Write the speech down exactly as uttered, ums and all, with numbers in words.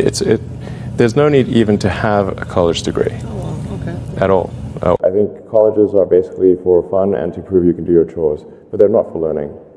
it's it. There's no need even to have a college degree. Oh, wow. Okay. At all. Oh. I think colleges are basically for fun and to prove you can do your chores, but they're not for learning.